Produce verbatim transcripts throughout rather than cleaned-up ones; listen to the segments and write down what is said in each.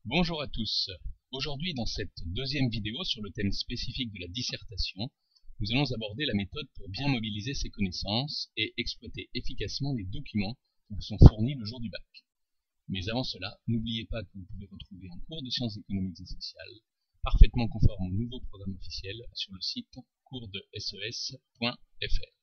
Bonjour à tous. Aujourd'hui, dans cette deuxième vidéo sur le thème spécifique de la dissertation, nous allons aborder la méthode pour bien mobiliser ses connaissances et exploiter efficacement les documents qui vous sont fournis le jour du bac. Mais avant cela, n'oubliez pas que vous pouvez retrouver un cours de sciences économiques et sociales parfaitement conforme au nouveau programme officiel sur le site cours de S E S point F R.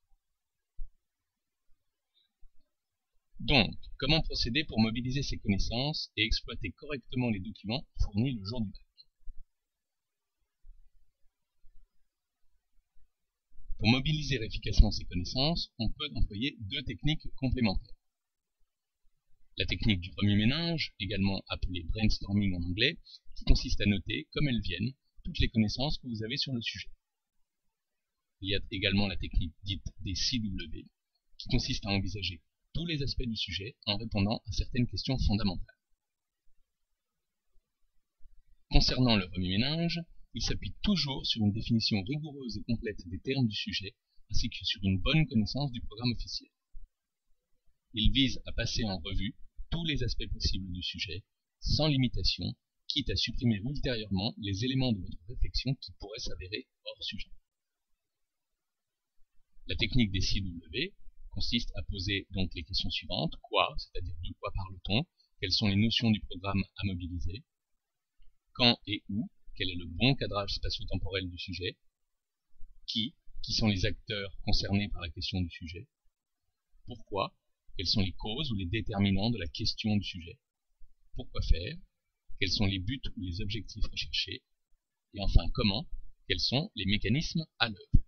Donc, comment procéder pour mobiliser ses connaissances et exploiter correctement les documents fournis le jour du bac? Pour mobiliser efficacement ses connaissances, on peut employer deux techniques complémentaires. La technique du remue-ménage, également appelée brainstorming en anglais, qui consiste à noter, comme elles viennent, toutes les connaissances que vous avez sur le sujet. Il y a également la technique dite des C W, qui consiste à envisager tous les aspects du sujet en répondant à certaines questions fondamentales. Concernant le remue-ménage, il s'appuie toujours sur une définition rigoureuse et complète des termes du sujet, ainsi que sur une bonne connaissance du programme officiel. Il vise à passer en revue tous les aspects possibles du sujet, sans limitation, quitte à supprimer ultérieurement les éléments de votre réflexion qui pourraient s'avérer hors sujet. La technique des C W consiste à poser donc les questions suivantes. Quoi, c'est-à-dire de quoi parle-t-on? Quelles sont les notions du programme à mobiliser? Quand et où? Quel est le bon cadrage spatio-temporel du sujet? Qui? Qui sont les acteurs concernés par la question du sujet? Pourquoi? Quelles sont les causes ou les déterminants de la question du sujet? Pourquoi faire? Quels sont les buts ou les objectifs recherchés? Et enfin, comment? Quels sont les mécanismes à l'œuvre?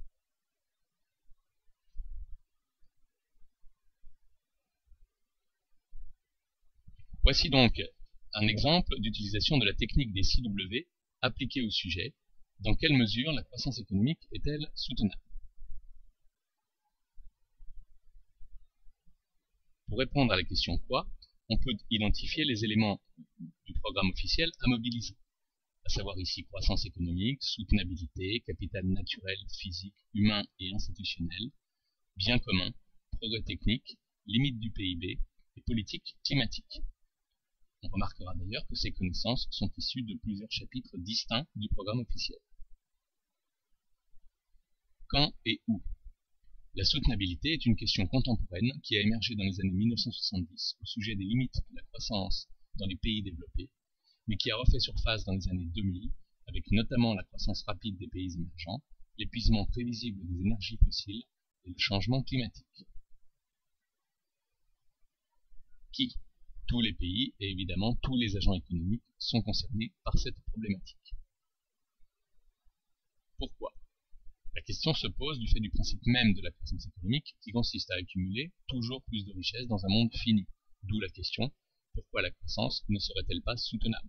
Voici donc un exemple d'utilisation de la technique des C W appliquée au sujet. Dans quelle mesure la croissance économique est-elle soutenable? Pour répondre à la question quoi, on peut identifier les éléments du programme officiel à mobiliser, à savoir ici croissance économique, soutenabilité, capital naturel, physique, humain et institutionnel, bien commun, progrès technique, limite du P I B et politique climatique. On remarquera d'ailleurs que ces connaissances sont issues de plusieurs chapitres distincts du programme officiel. Quand et où? La soutenabilité est une question contemporaine qui a émergé dans les années mille neuf cent soixante-dix au sujet des limites de la croissance dans les pays développés, mais qui a refait surface dans les années deux mille, avec notamment la croissance rapide des pays émergents, l'épuisement prévisible des énergies fossiles et le changement climatique. Qui? Tous les pays et évidemment tous les agents économiques sont concernés par cette problématique. Pourquoi? La question se pose du fait du principe même de la croissance économique qui consiste à accumuler toujours plus de richesses dans un monde fini. D'où la question, pourquoi la croissance ne serait-elle pas soutenable?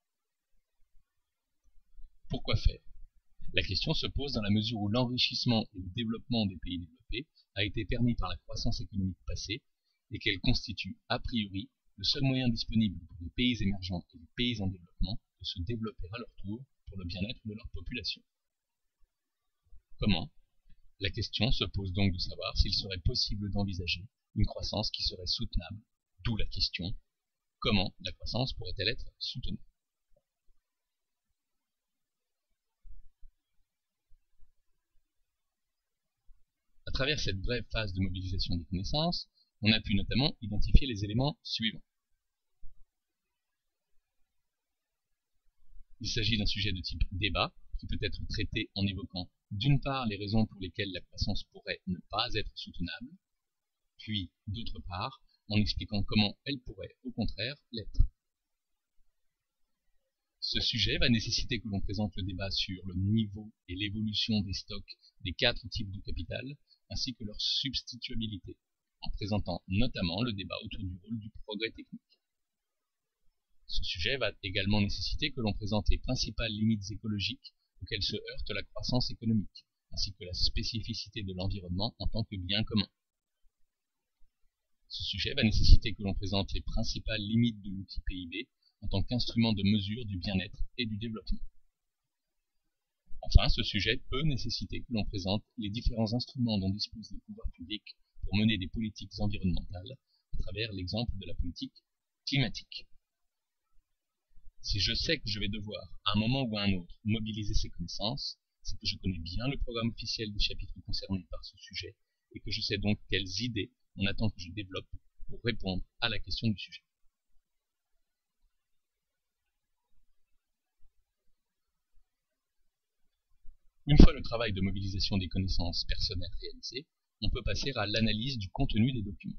Pourquoi faire? La question se pose dans la mesure où l'enrichissement et le développement des pays développés a été permis par la croissance économique passée et qu'elle constitue a priori le seul moyen disponible pour les pays émergents et les pays en développement de se développer à leur tour pour le bien-être de leur population. Comment? La question se pose donc de savoir s'il serait possible d'envisager une croissance qui serait soutenable, d'où la question, comment la croissance pourrait-elle être soutenable? À travers cette brève phase de mobilisation des connaissances, on a pu notamment identifier les éléments suivants. Il s'agit d'un sujet de type débat, qui peut être traité en évoquant d'une part les raisons pour lesquelles la croissance pourrait ne pas être soutenable, puis d'autre part en expliquant comment elle pourrait au contraire l'être. Ce sujet va nécessiter que l'on présente le débat sur le niveau et l'évolution des stocks des quatre types de capital, ainsi que leur substituabilité, en présentant notamment le débat autour du rôle du progrès technique. Ce sujet va également nécessiter que l'on présente les principales limites écologiques auxquelles se heurte la croissance économique, ainsi que la spécificité de l'environnement en tant que bien commun. Ce sujet va nécessiter que l'on présente les principales limites de l'outil P I B en tant qu'instrument de mesure du bien-être et du développement. Enfin, ce sujet peut nécessiter que l'on présente les différents instruments dont disposent les pouvoirs publics pour mener des politiques environnementales à travers l'exemple de la politique climatique. Si je sais que je vais devoir, à un moment ou à un autre, mobiliser ces connaissances, c'est que je connais bien le programme officiel des chapitres concernés par ce sujet et que je sais donc quelles idées on attend que je développe pour répondre à la question du sujet. Une fois le travail de mobilisation des connaissances personnelles réalisé, on peut passer à l'analyse du contenu des documents.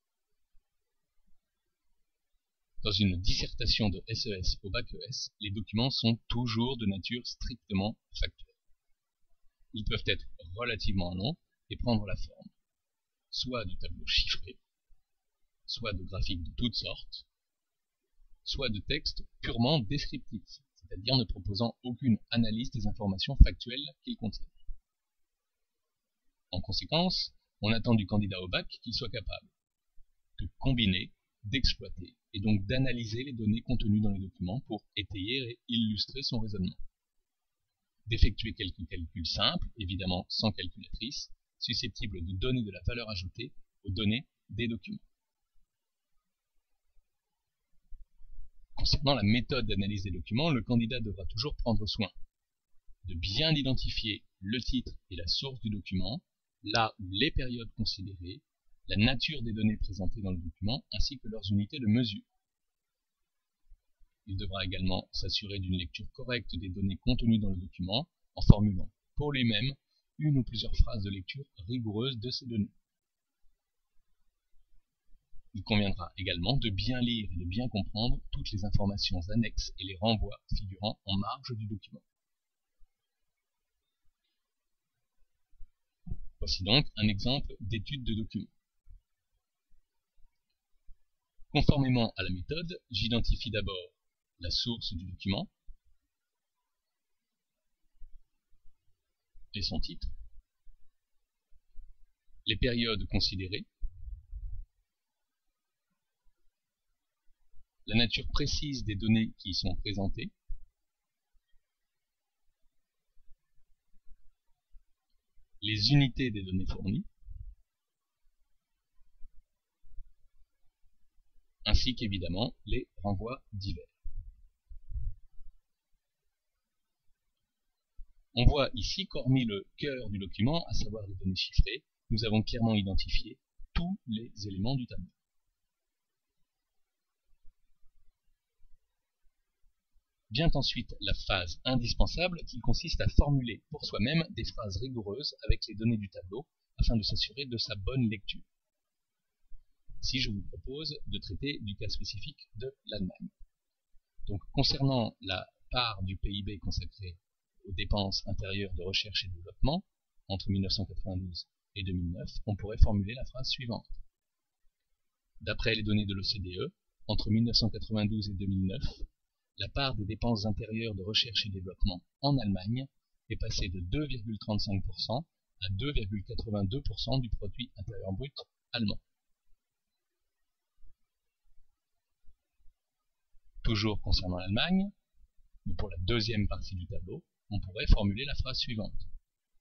Dans une dissertation de S E S au bac E S, les documents sont toujours de nature strictement factuelle. Ils peuvent être relativement longs et prendre la forme soit de tableaux chiffrés, soit de graphiques de toutes sortes, soit de textes purement descriptifs, c'est-à-dire ne proposant aucune analyse des informations factuelles qu'ils contiennent. En conséquence, on attend du candidat au bac qu'il soit capable de combiner, d'exploiter et donc d'analyser les données contenues dans les documents pour étayer et illustrer son raisonnement, d'effectuer quelques calculs simples, évidemment sans calculatrice, susceptibles de donner de la valeur ajoutée aux données des documents. Concernant la méthode d'analyse des documents, le candidat devra toujours prendre soin de bien identifier le titre et la source du document, là où les périodes considérées, la nature des données présentées dans le document, ainsi que leurs unités de mesure. Il devra également s'assurer d'une lecture correcte des données contenues dans le document, en formulant pour lui-même une ou plusieurs phrases de lecture rigoureuses de ces données. Il conviendra également de bien lire et de bien comprendre toutes les informations annexes et les renvois figurant en marge du document. Voici donc un exemple d'étude de document. Conformément à la méthode, j'identifie d'abord la source du document et son titre, les périodes considérées, la nature précise des données qui y sont présentées, les unités des données fournies, ainsi qu'évidemment les renvois divers. On voit ici qu'hormis le cœur du document, à savoir les données chiffrées, nous avons clairement identifié tous les éléments du tableau. Vient ensuite la phase indispensable qui consiste à formuler pour soi-même des phrases rigoureuses avec les données du tableau afin de s'assurer de sa bonne lecture. Si je vous propose de traiter du cas spécifique de l'Allemagne. Donc concernant la part du P I B consacrée aux dépenses intérieures de recherche et développement entre mille neuf cent quatre-vingt-douze et deux mille neuf, on pourrait formuler la phrase suivante. D'après les données de l'O C D E, entre mille neuf cent quatre-vingt-douze et deux mille neuf, la part des dépenses intérieures de recherche et développement en Allemagne est passée de deux virgule trente-cinq pour cent à deux virgule quatre-vingt-deux pour cent du produit intérieur brut allemand. Toujours concernant l'Allemagne, mais pour la deuxième partie du tableau, on pourrait formuler la phrase suivante.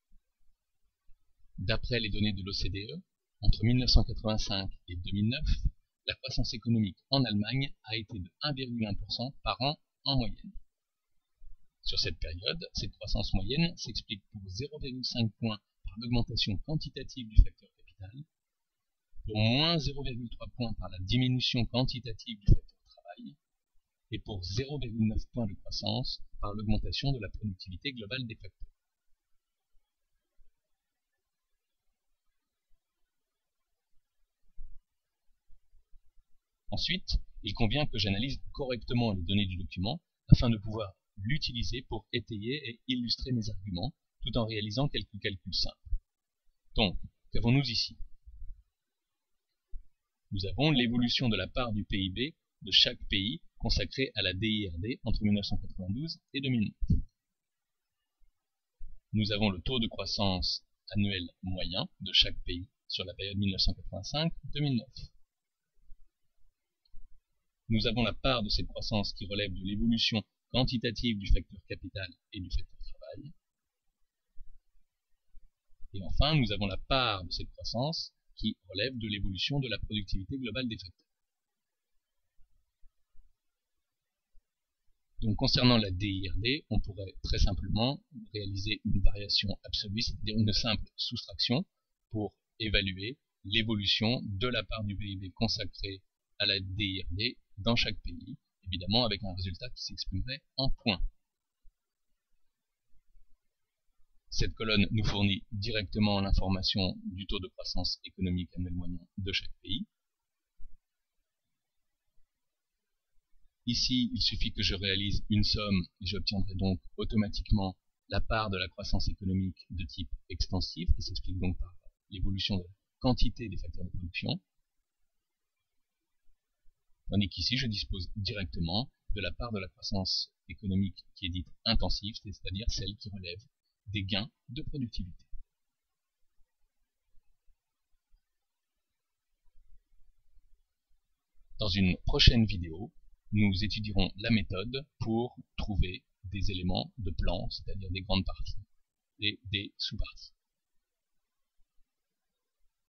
D'après les données de l'O C D E, entre mille neuf cent quatre-vingt-cinq et deux mille neuf, la croissance économique en Allemagne a été de un virgule un pour cent par an en moyenne. Sur cette période, cette croissance moyenne s'explique pour zéro virgule cinq points par l'augmentation quantitative du facteur capital, pour moins zéro virgule trois points par la diminution quantitative du facteur travail, et pour zéro virgule neuf points de croissance par l'augmentation de la productivité globale des facteurs. Ensuite, il convient que j'analyse correctement les données du document afin de pouvoir l'utiliser pour étayer et illustrer mes arguments tout en réalisant quelques calculs simples. Donc, qu'avons-nous ici? Nous avons l'évolution de la part du P I B de chaque pays consacré à la D I R D entre mille neuf cent quatre-vingt-douze et deux mille neuf. Nous avons le taux de croissance annuel moyen de chaque pays sur la période mille neuf cent quatre-vingt-cinq à deux mille neuf. Nous avons la part de cette croissance qui relève de l'évolution quantitative du facteur capital et du facteur travail. Et enfin, nous avons la part de cette croissance qui relève de l'évolution de la productivité globale des facteurs. Donc concernant la D I R D, on pourrait très simplement réaliser une variation absolue, c'est-à-dire une simple soustraction pour évaluer l'évolution de la part du P I B consacrée à la D I R D dans chaque pays, évidemment avec un résultat qui s'exprimerait en points. Cette colonne nous fournit directement l'information du taux de croissance économique annuel moyen de chaque pays. Ici, il suffit que je réalise une somme et j'obtiendrai donc automatiquement la part de la croissance économique de type extensif, qui s'explique donc par l'évolution de la quantité des facteurs de production. Tandis qu'ici, je dispose directement de la part de la croissance économique qui est dite intensive, c'est-à-dire celle qui relève des gains de productivité. Dans une prochaine vidéo, nous étudierons la méthode pour trouver des éléments de plan, c'est-à-dire des grandes parties et des sous-parties.